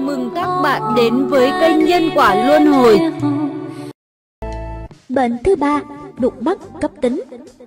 mừng các bạn đến với kênh Nhân Quả Luân Hồi. Bệnh thứ 3, đục mắt cấp tính.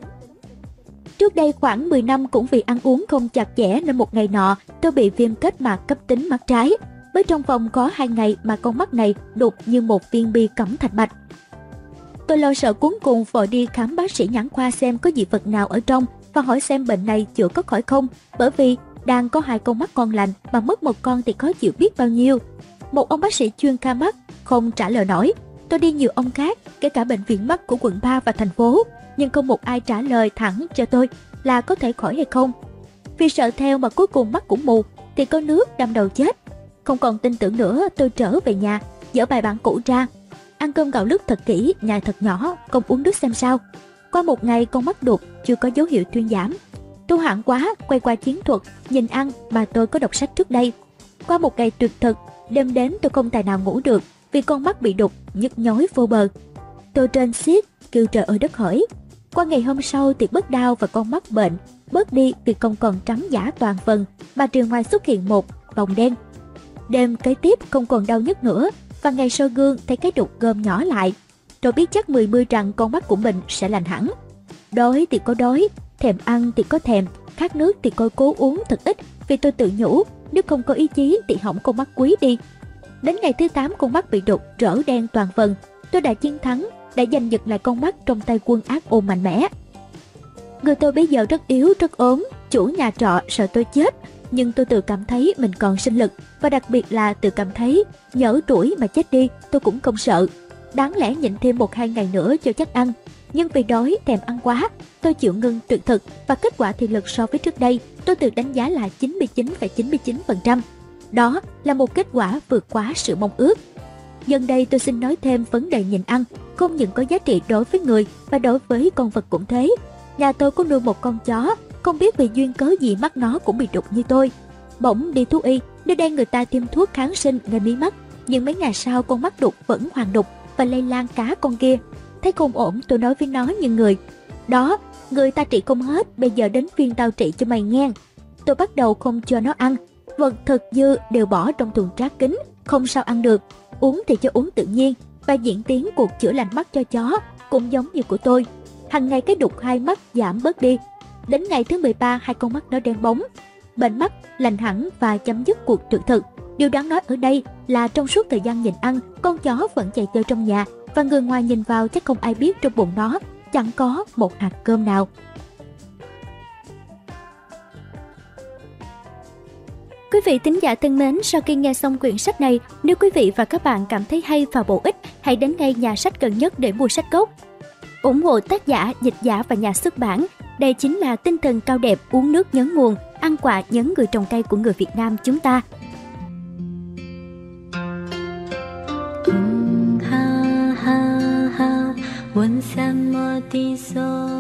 Trước đây khoảng 10 năm cũng vì ăn uống không chặt chẽ nên một ngày nọ tôi bị viêm kết mạc cấp tính mắt trái. Mới trong vòng có 2 ngày mà con mắt này đục như một viên bi cắm thành mạch. Tôi lo sợ cuống cuồng vội đi khám bác sĩ nhãn khoa xem có dị vật nào ở trong và hỏi xem bệnh này chữa có khỏi không, bởi vì đang có 2 con mắt ngon lành mà mất một con thì khó chịu biết bao nhiêu. Một ông bác sĩ chuyên ca mắt không trả lời nổi. Tôi đi nhiều ông khác, kể cả bệnh viện mắt của quận 3 và thành phố, nhưng không một ai trả lời thẳng cho tôi là có thể khỏi hay không. Vì sợ theo mà cuối cùng mắt cũng mù thì có nước đâm đầu chết. Không còn tin tưởng nữa, tôi trở về nhà, dỡ bài bản cũ ra, ăn cơm gạo lứt thật kỹ, nhai thật nhỏ, không uống nước xem sao. Qua một ngày con mắt đục chưa có dấu hiệu thuyên giảm. Tôi hoảng quá, quay qua chiến thuật nhìn ăn mà tôi có đọc sách trước đây. Qua một ngày tuyệt thực, đêm đến tôi không tài nào ngủ được vì con mắt bị đục, nhức nhối vô bờ. Tôi trên xiết, kêu trời ơi đất hỡi. Qua ngày hôm sau thì bớt đau và con mắt bệnh bớt đi vì không còn trắng giả toàn phần mà triều ngoài xuất hiện một vòng đen. Đêm kế tiếp không còn đau nhức nữa và ngày soi gương thấy cái đục gom nhỏ lại. Tôi biết chắc 10 rằng con mắt của mình sẽ lành hẳn. Đói thì có đói, thèm ăn thì có thèm, khát nước thì tôi cố uống thật ít vì tôi tự nhủ nếu không có ý chí thì hỏng con mắt quý đi. Đến ngày thứ 8 con mắt bị đục rỡ đen toàn phần. Tôi đã chiến thắng, đã giành giật lại con mắt trong tay quân ác ôn mạnh mẽ. Người tôi bây giờ rất yếu, rất ốm, chủ nhà trọ sợ tôi chết, nhưng tôi tự cảm thấy mình còn sinh lực và đặc biệt là tự cảm thấy nhỡ tuổi mà chết đi tôi cũng không sợ. Đáng lẽ nhịn thêm 1-2 ngày nữa cho chắc ăn, nhưng vì đói thèm ăn quá, tôi chịu ngưng tuyệt thực và kết quả thị lực so với trước đây tôi tự đánh giá là 99,99%. Đó là một kết quả vượt quá sự mong ước. Gần đây tôi xin nói thêm vấn đề nhịn ăn không những có giá trị đối với người và đối với con vật cũng thế. Nhà tôi có nuôi một con chó, không biết vì duyên cớ gì mắt nó cũng bị đục như tôi. Bỗng đi thú y, nơi đây người ta tiêm thuốc kháng sinh ngay mí mắt, nhưng mấy ngày sau con mắt đục vẫn hoàn đục và lây lan cá con kia. Thấy không ổn tôi nói với nó như người. Đó, người ta trị không hết, bây giờ đến phiên tao trị cho mày nghe. Tôi bắt đầu không cho nó ăn, vật thực dư đều bỏ trong thùng rác kính, không sao ăn được. Uống thì cho uống tự nhiên và diễn tiến cuộc chữa lành mắt cho chó cũng giống như của tôi. Hằng ngày cái đục 2 mắt giảm bớt đi. Đến ngày thứ 13 2 con mắt nó đen bóng. Bệnh mắt lành hẳn và chấm dứt cuộc tuyệt thực. Điều đáng nói ở đây là trong suốt thời gian nhịn ăn, con chó vẫn chạy chơi trong nhà và người ngoài nhìn vào chắc không ai biết trong bụng nó chẳng có một hạt cơm nào. Quý vị thính giả thân mến, sau khi nghe xong quyển sách này, nếu quý vị và các bạn cảm thấy hay và bổ ích, hãy đến ngay nhà sách gần nhất để mua sách gốc. Ủng hộ tác giả, dịch giả và nhà xuất bản. Đây chính là tinh thần cao đẹp uống nước nhớ nguồn, ăn quả nhớ người trồng cây của người Việt Nam chúng ta. 哈哈哈，问什么的说？